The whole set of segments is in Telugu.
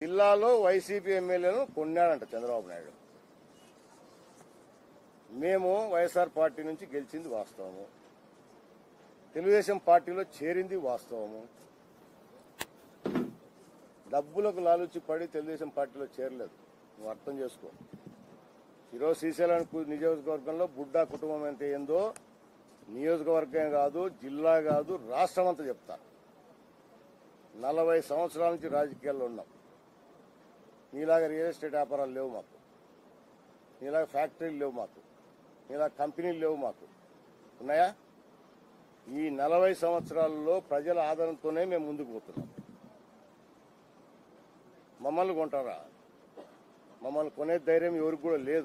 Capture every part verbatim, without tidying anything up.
జిల్లాలో వైసీపీ ఎమ్మెల్యేను కొన్నాడంట చంద్రబాబు నాయుడు. మేము వైఎస్ఆర్ పార్టీ నుంచి గెలిచింది వాస్తవము, తెలుగుదేశం పార్టీలో చేరింది వాస్తవము. డబ్బులకు లాలుచి పడి తెలుగుదేశం పార్టీలో చేరలేదు, నువ్వు అర్థం చేసుకో. ఈరోజు శ్రీశైలం నియోజకవర్గంలో బుడ్డా కుటుంబం ఎంత ఏందో నియోజకవర్గం కాదు, జిల్లా కాదు, రాష్ట్రం అంతా చెప్తా. నలభై సంవత్సరాల నుంచి రాజకీయాల్లో ఉన్నాం. నీలాగా రియల్ ఎస్టేట్ వ్యాపారాలు లేవు మాకు, నీలాగా ఫ్యాక్టరీలు లేవు మాకు, నీలాగా కంపెనీలు లేవు మాకు. ఉన్నాయా? ఈ నలభై సంవత్సరాలలో ప్రజల ఆదరణతోనే మేము ముందుకు పోతున్నాం. మమ్మల్ని కొంటారా? మమ్మల్ని కొనే ధైర్యం ఎవరికి కూడా లేదు.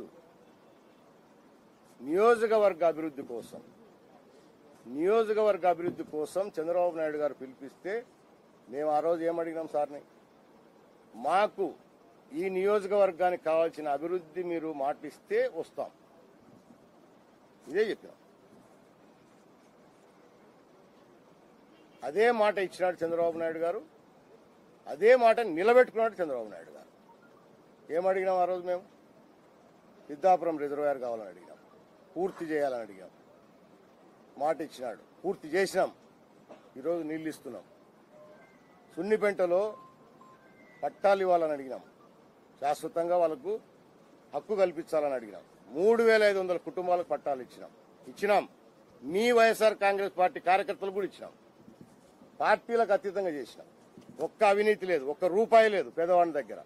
నియోజకవర్గ అభివృద్ధి కోసం నియోజకవర్గ అభివృద్ధి కోసం చంద్రబాబు నాయుడు గారు పిలిపిస్తే మేము ఆ రోజు ఏమడిగినాం సార్ని, మాకు ఈ నియోజకవర్గానికి కావాల్సిన అభివృద్ధి మీరు మాటిస్తే వస్తాం, ఇదే చెప్పాం. అదే మాట ఇచ్చినాడు చంద్రబాబు నాయుడు గారు, అదే మాట నిలబెట్టుకున్నాడు చంద్రబాబు నాయుడు గారు. ఏమడిగినాం ఆ రోజు? మేము సిద్ధాపురం రిజర్వాయర్ కావాలని అడిగినాం, పూర్తి చేయాలని అడిగాం. మాట ఇచ్చినాడు, పూర్తి చేసినాం. ఈరోజు నీళ్లు ఇస్తున్నాం. సున్నిపెంటలో పట్టాలు ఇవ్వాలని అడిగినాం, శాశ్వతంగా వాళ్ళకు హక్కు కల్పించాలని అడిగినాం. మూడు వేల ఐదు వందల కుటుంబాలకు పట్టాలు ఇచ్చినాం ఇచ్చినాం మీ వైఎస్ఆర్ కాంగ్రెస్ పార్టీ కార్యకర్తలు కూడా ఇచ్చినాం. పార్టీలకు అతీతంగా చేసినాం. ఒక్క అవినీతి లేదు, ఒక్క రూపాయి లేదు పేదవాడి దగ్గర.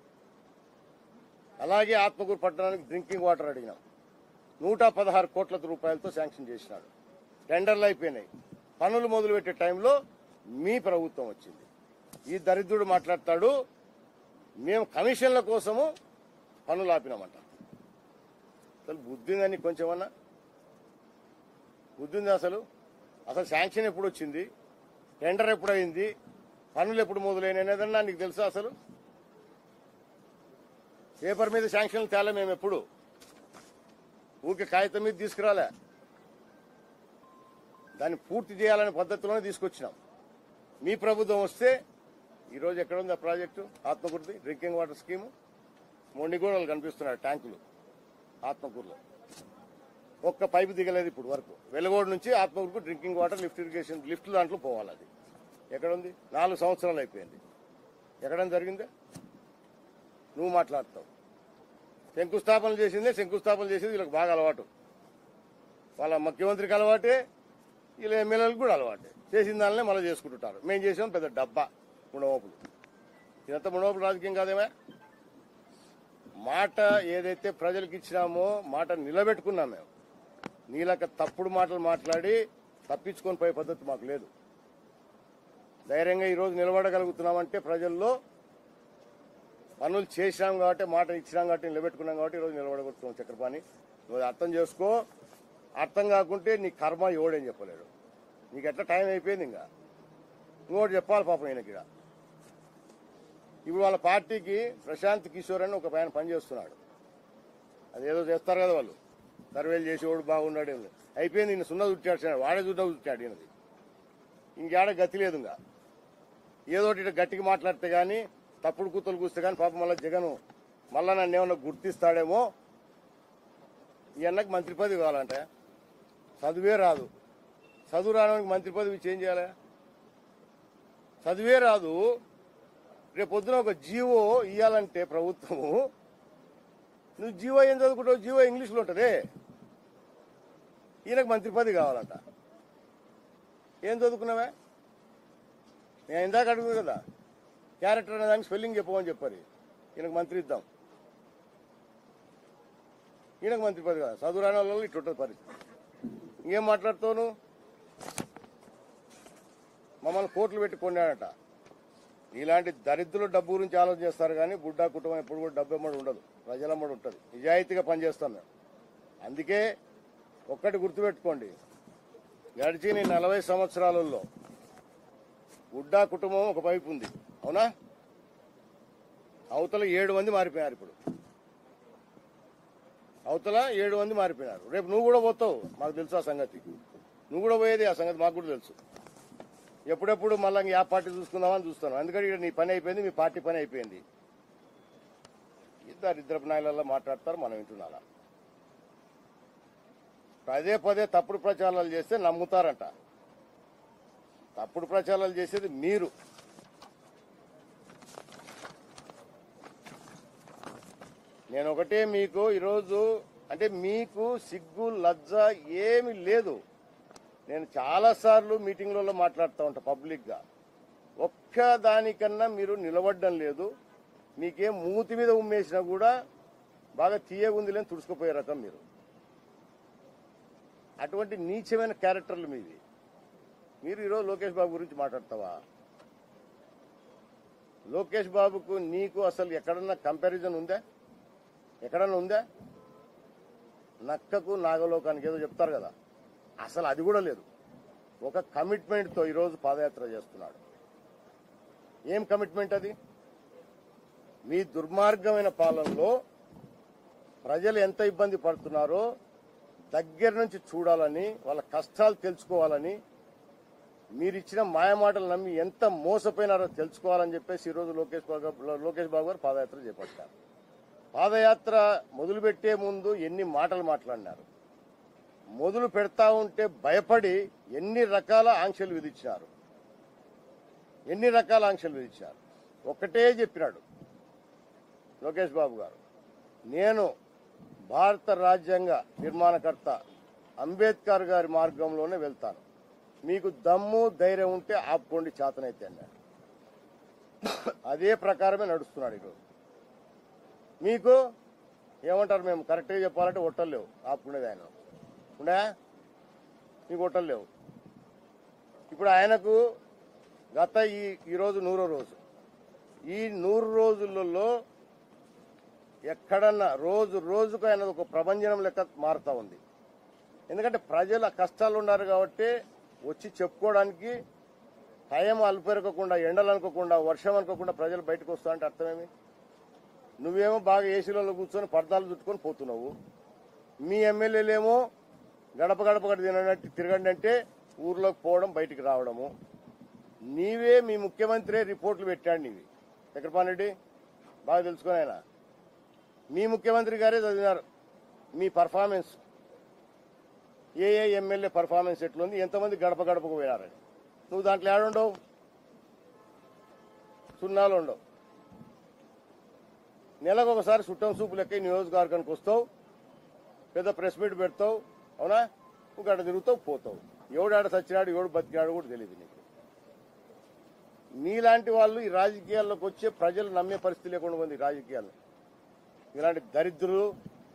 అలాగే ఆత్మకూరు పట్టణానికి డ్రింకింగ్ వాటర్ అడిగినాం, నూట పదహారు కోట్ల రూపాయలతో శాంక్షన్ చేసినాడు. టెండర్లు అయిపోయినాయి. పనులు మొదలుపెట్టే టైంలో మీ ప్రభుత్వం వచ్చింది. ఈ దరిద్రుడు మాట్లాడతాడు మేము కమిషన్ల కోసము పనులు ఆపినామంట. అసలు బుద్ధి ఉందని కొంచెమన్నా బుద్ధి ఉంది? అసలు అసలు శాంక్షన్ ఎప్పుడు వచ్చింది, టెండర్ ఎప్పుడు అయింది, పనులు ఎప్పుడు మొదలైనదన్నా నీకు తెలుసా? అసలు పేపర్ మీద శాంక్షన్లు తేలే మేము ఎప్పుడు, ఊరికే కాగితం మీద తీసుకురాలే. దాన్ని పూర్తి చేయాలనే పద్ధతిలోనే తీసుకొచ్చినాం. మీ ప్రభుత్వం వస్తే ఈరోజు ఎక్కడ ఉంది ఆ ప్రాజెక్టు? ఆత్మకూరుది డ్రింకింగ్ వాటర్ స్కీము. మొండిగోడలు కనిపిస్తున్నాయి ట్యాంకులు ఆత్మకూరులో. ఒక్క పైపు దిగలేదు ఇప్పుడు వరకు. వెలుగోడు నుంచి ఆత్మకూరుకు drinking water lift irrigation lift దాంట్లో పోవాలి. అది ఎక్కడ ఉంది? నాలుగు సంవత్సరాలు అయిపోయింది. ఎక్కడైనా జరిగిందే? నువ్వు మాట్లాడతావు. శంకుస్థాపన చేసిందే, శంకుస్థాపన చేసేది వీళ్ళకి బాగా అలవాటు. వాళ్ళ ముఖ్యమంత్రికి అలవాటే, వీళ్ళ ఎమ్మెల్యేలకు కూడా అలవాటే. చేసిన దానినే మళ్ళీ చేసుకుంటుంటారు. మేము చేసాం పెద్ద డబ్బా మునవోపులు. ఇదంతా మునవోపులు రాజకీయం కాదేమా? మాట ఏదైతే ప్రజలకు ఇచ్చినామో మాట నిలబెట్టుకున్నాం. మేము నీలక తప్పుడు మాటలు మాట్లాడి తప్పించుకొని పోయే పద్ధతి మాకు లేదు. ధైర్యంగా ఈరోజు నిలబడగలుగుతున్నామంటే ప్రజల్లో పనులు చేసినాం కాబట్టి, మాట ఇచ్చినాం కాబట్టి, నిలబెట్టుకున్నాం కాబట్టి ఈరోజు నిలబడగలుగుతున్నాం. చక్రపాణి, నువ్వు అర్థం చేసుకో. అర్థం కాకుంటే నీ కర్మ ఎవడేం చెప్పలేడు. నీకు ఎట్లా టైం అయిపోయింది, ఇంకా ఇంకోటి చెప్పాలి పాపం ఈయనకి. ఇప్పుడు వాళ్ళ పార్టీకి ప్రశాంత్ కిషోర్ అని ఒక ఆయన పనిచేస్తున్నాడు. అదేదో చేస్తారు కదా వాళ్ళు, సర్వేలు చేసేవాడు బాగున్నాడు. అయిపోయింది, ఈయన సున్నా చుట్టాడు, వాడే సున్నా చుట్టాడు. ఈయనది ఇంకేడ గతి లేదు. ఇంకా ఏదోటి ఇటు గట్టిగా మాట్లాడితే గానీ, తప్పుడు కూతులు కూస్తే కానీ పాపం మళ్ళీ జగన్ మళ్ళా నన్ను ఏమన్నా గుర్తిస్తాడేమో. ఈ అన్నకి మంత్రి పదవి కావాలంటే చదువే రాదు. చదువు రావడానికి మంత్రి పదవి చేంజ్ చేయాలి. చదివే రాదు. రేపు పొద్దున ఒక జీవో ఇవ్వాలంటే ప్రభుత్వము, నువ్వు జీవో ఏం చదువుకుంటావు? జీవో ఇంగ్లీష్లో ఉంటుంది. ఈయనకు మంత్రి పదవి కావాలంట. ఏం చదువుకున్నావా? నేను ఇందాక అడుగుతుంది కదా, క్యారెక్టర్ అనే దానికి స్పెల్లింగ్ చెప్పమని చెప్పారు. ఈయనకు మంత్రి ఇద్దాం. ఈయనకు మంత్రి పదవి కాదు. చదువు రాని వాళ్ళు ఇట్లుంటుంది పరిస్థితి. ఇంకేం మాట్లాడుతావు నువ్వు? మమ్మల్ని కోట్లు పెట్టి కొన్నాడట. ఇలాంటి దరిద్రులు డబ్బు గురించి ఆలోచన చేస్తారు కానీ బుడ్డా కుటుంబం ఎప్పుడు కూడా డబ్బు ఎమ్మడి ఉండదు, ప్రజలమ్మడి ఉంటుంది. నిజాయితీగా పనిచేస్తాం మేము. అందుకే ఒక్కటి గుర్తుపెట్టుకోండి, గడిచిన నలభై సంవత్సరాలలో బుడ్డా కుటుంబం ఒక వైపు ఉంది, అవునా? అవతల ఏడు మంది మారిపోయారు. ఇప్పుడు అవతల ఏడు మంది మారిపోయినారు. రేపు నువ్వు కూడా పోతావు, మాకు తెలుసు ఆ సంగతి. నువ్వు కూడా పోయేది ఆ సంగతి మాకు కూడా తెలుసు. ఎప్పుడెప్పుడు మళ్ళీ ఆ పార్టీ చూసుకుందామని చూస్తాను. అందుకని నీ పని అయిపోయింది, మీ పార్టీ పని అయిపోయింది. ఇద్దరు ఇద్దరు నాయలలో మాట్లాడతారు, మనం వింటున్నారా? పదే పదే తప్పుడు ప్రచారాలు చేస్తే నమ్ముతారంట. తప్పుడు ప్రచారాలు చేసేది మీరు. నేను ఒకటే మీకు ఈరోజు అంటే మీకు సిగ్గు లజ్జ ఏమి లేదు. నేను చాలాసార్లు మీటింగ్లలో మాట్లాడుతూ ఉంటా పబ్లిక్గా. ఒక్క దానికన్నా మీరు నిలబడడం లేదు. మీకేం మూతి మీద ఉమ్మేసినా కూడా బాగా తీయగుంది లేని తుడుచుకుపోయే రకం మీరు. అటువంటి నీచమైన క్యారెక్టర్లు మీవి. మీరు ఈరోజు లోకేష్ బాబు గురించి మాట్లాడతావా? లోకేష్ బాబుకు నీకు అసలు ఎక్కడన్నా కంపారిజన్ ఉందా? ఎక్కడన్నా ఉందా? నక్కకు నాగలోకానికి ఏదో చెప్తారు కదా, అసలు అది కూడా లేదు. ఒక కమిట్మెంట్తో ఈరోజు పాదయాత్ర చేస్తున్నాడు. ఏం కమిట్మెంట్ అది? మీ దుర్మార్గమైన పాలనలో ప్రజలు ఎంత ఇబ్బంది పడుతున్నారో దగ్గర నుంచి చూడాలని, వాళ్ళ కష్టాలు తెలుసుకోవాలని, మీరిచ్చిన మాయమాటలు నమ్మి ఎంత మోసపోయినారో తెలుసుకోవాలని చెప్పేసి ఈరోజు లోకేష్ బాబు లోకేష్ బాబు గారు పాదయాత్ర చేపట్టారు. పాదయాత్ర మొదలుపెట్టే ముందు ఎన్ని మాటలు మాట్లాడినారు. మొదలు పెడతా ఉంటే భయపడి ఎన్ని రకాల ఆంక్షలు విధించినారు. ఎన్ని రకాల ఆంక్షలు విధించారు. ఒక్కటే చెప్పినాడు లోకేష్ బాబు గారు, నేను భారత రాజ్యాంగ నిర్మాణకర్త అంబేద్కర్ గారి మార్గంలోనే వెళ్తాను. మీకు దమ్ము ధైర్యం ఉంటే ఆపుకోండి, చేతనైతే అన్నాడు. అదే ప్రకారమే నడుస్తున్నాడు ఈరోజు. మీకు ఏమంటారు? మేము కరెక్ట్గా చెప్పాలంటే ఒట్టలు లేవు, ఆపుకునేది ఆయన ఉండే, మీకు ఒట్టలు లేవు. ఇప్పుడు ఆయనకు గత ఈ ఈరోజు నూరో రోజు. ఈ నూరు రోజులలో ఎక్కడన్నా రోజు రోజుకు ఆయన ఒక ప్రభంజనం లెక్క మారుతా ఉంది. ఎందుకంటే ప్రజలు కష్టాలు ఉన్నారు కాబట్టి వచ్చి చెప్పుకోవడానికి టైం అల్పెరకకుండా, ఎండలు అనుకోకుండా, వర్షం అనుకోకుండా ప్రజలు బయటకు వస్తా అంటే అర్థమేమి? నువ్వేమో బాగా ఏసీలలో కూర్చొని పర్దాలు చుట్టుకొని పోతున్నావు. మీ ఎమ్మెల్యేలేమో గడప గడప గడ తినట్టు తిరగండి అంటే ఊర్లోకి పోవడం, బయటికి రావడము. నీవే మీ ముఖ్యమంత్రి రిపోర్ట్లు పెట్టాడు. నీవి చక్రపాణి రెడ్డి బాగా తెలుసుకొని ఆయన మీ ముఖ్యమంత్రి గారే చదివినారు మీ పర్ఫార్మెన్స్, ఏ ఏ ఎమ్మెల్యే పర్ఫార్మెన్స్ ఎట్లుంది, ఎంతమంది గడప గడపకు పోయినారని. నువ్వు దాంట్లో ఏడుండవు, సున్నాలు ఉండవు. నెలకు ఒకసారి చుట్టం సూపు లెక్క నియోజకవర్గానికి వస్తావు, పెద్ద ప్రెస్ మీట్ పెడతావు, అవునా? నువ్వు గడ తిరుగుతావు, పోతావు. ఎవడాడ సచ్చినాడు, ఎవడు బతికినాడు కూడా తెలియదు నీకు. నీలాంటి వాళ్ళు ఈ రాజకీయాల్లోకి వచ్చే ప్రజలు నమ్మే పరిస్థితి లేకుండా ఉంది. రాజకీయాల్లో ఇలాంటి దరిద్రులు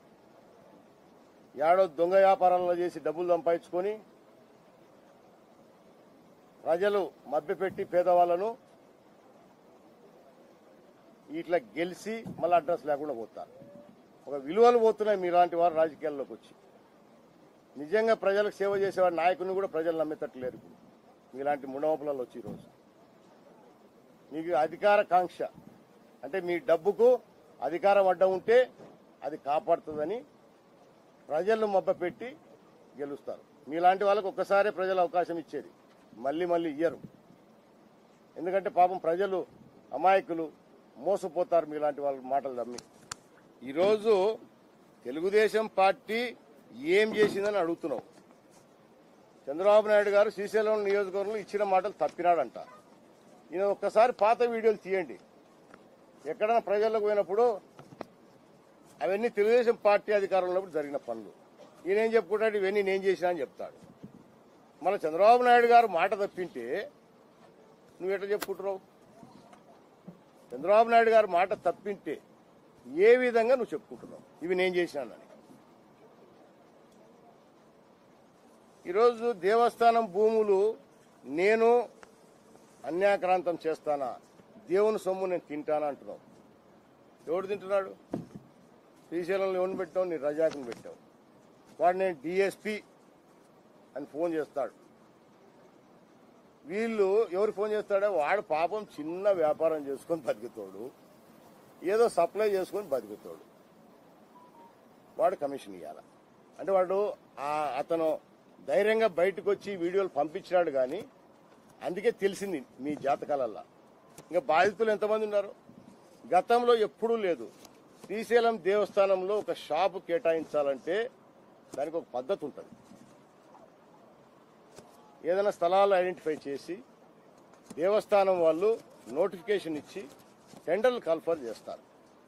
ఏడో దొంగ వ్యాపారాలలో చేసి డబ్బులు సంపాదించుకొని ప్రజలు మభ్యపెట్టి పేదవాళ్లను ఇట్లా గెలిచి మళ్ళీ అడ్రస్ లేకుండా పోతారు. ఒక విలువలు పోతున్నాయి మీలాంటి వారు రాజకీయాల్లోకి వచ్చి. నిజంగా ప్రజలకు సేవ చేసేవాడు నాయకుని కూడా ప్రజలు నమ్మేటట్టు లేరు. మీలాంటి ముండమపులలో వచ్చి ఈరోజు మీకు అధికార కాంక్ష అంటే మీ డబ్బుకు అధికారం అడ్డం ఉంటే అది కాపాడుతుందని ప్రజలను మభ్యపెట్టి గెలుస్తారు. మీలాంటి వాళ్ళకు ఒక్కసారి ప్రజలు అవకాశం ఇచ్చేది, మళ్ళీ మళ్ళీ ఇయ్యరు. ఎందుకంటే పాపం ప్రజలు అమాయకులు, మోసపోతారు మీలాంటి వాళ్ళ మాటలు నమ్మి. ఈరోజు తెలుగుదేశం పార్టీ ఏం చేసిందని అడుగుతున్నావు. చంద్రబాబు నాయుడు గారు శ్రీశైలం నియోజకవర్గంలో ఇచ్చిన మాటలు తప్పినాడంట. ఈయన ఒక్కసారి పాత వీడియోలు తీయండి. ఎక్కడైనా ప్రజలకు పోయినప్పుడు అవన్నీ తెలుగుదేశం పార్టీ అధికారంలో జరిగిన పనులు. ఈయన ఏం చెప్పుకుంటాడు? ఇవన్నీ నేను చేసినా అని చెప్తాడు. మళ్ళీ చంద్రబాబు నాయుడు గారు మాట తప్పింటే నువ్వు ఎట్లా చెప్పుకుంటున్నావు? చంద్రబాబు నాయుడు గారు మాట తప్పింటే ఏ విధంగా నువ్వు చెప్పుకుంటున్నావు ఇవి నేను చేసినానని? ఈరోజు దేవస్థానం భూములు నేను అన్యాక్రాంతం చేస్తానా, దేవుని సొమ్ము నేను తింటానా అంటున్నావు. ఎవడు తింటున్నాడు? శ్రీశైలంలో ఎవరిని పెట్టావు? నీ రజాకుని పెట్టావు. వాడు నేను డిఎస్పీ అని ఫోన్ చేస్తాడు. వీళ్ళు ఎవరు ఫోన్ చేస్తాడో వాడు పాపం చిన్న వ్యాపారం చేసుకొని బతుకుతాడు, ఏదో సప్లై చేసుకొని బతుకుతాడు. వాడు కమిషన్ ఇవ్వాలి అంటే వాడు అతను ధైర్యంగా బయటకు వచ్చి వీడియోలు పంపించినాడు. కానీ అందుకే తెలిసింది మీ జాతకాలల్లా. ఇంకా బాధితులు ఎంతమంది ఉన్నారు? గతంలో ఎప్పుడూ లేదు. శ్రీశైలం దేవస్థానంలో ఒక షాపు కేటాయించాలంటే దానికి ఒక పద్ధతి ఉంటుంది. ఏదైనా స్థలాలు ఐడెంటిఫై చేసి దేవస్థానం వాళ్ళు నోటిఫికేషన్ ఇచ్చి టెండర్లు కాల్ఫర్ చేస్తారు.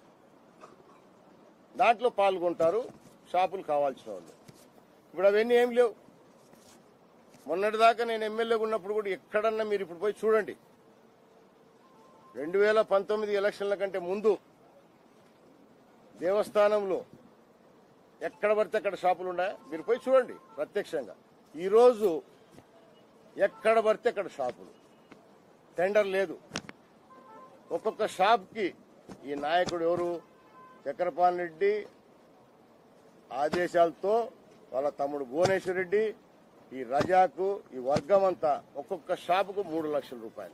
దాంట్లో పాల్గొంటారు షాపులు కావాల్సిన వాళ్ళు. ఇప్పుడు అవన్నీ ఏం లేవు. మొన్నటిదాకా నేను ఎమ్మెల్యేగా ఉన్నప్పుడు కూడా ఎక్కడన్నా మీరు ఇప్పుడు పోయి చూడండి, రెండు వేల పంతొమ్మిది ఎలక్షన్ల కంటే ముందు దేవస్థానంలో ఎక్కడ పడితే అక్కడ షాపులు ఉన్నాయా? మీరు పోయి చూడండి ప్రత్యక్షంగా. ఈరోజు ఎక్కడ పడితే అక్కడ షాపులు, టెండర్ లేదు. ఒక్కొక్క షాప్కి ఈ నాయకుడు ఎవరు, చక్రపాణి రెడ్డి ఆదేశాలతో వాళ్ళ తమ్ముడు భువనేశ్వర్ రెడ్డి, ఈ రజాకు, ఈ వర్గం అంతా ఒక్కొక్క షాపుకు మూడు లక్షల రూపాయలు.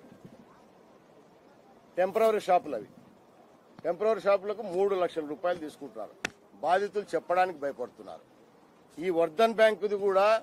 టెంపరరీ షాపులు అవి. టెంపరరీ షాపులకు మూడు లక్షల రూపాయలు తీసుకుంటున్నారు. బాధితులు చెప్పడానికి భయపడుతున్నారు. ఈ వర్ధన్ బ్యాంకుది కూడా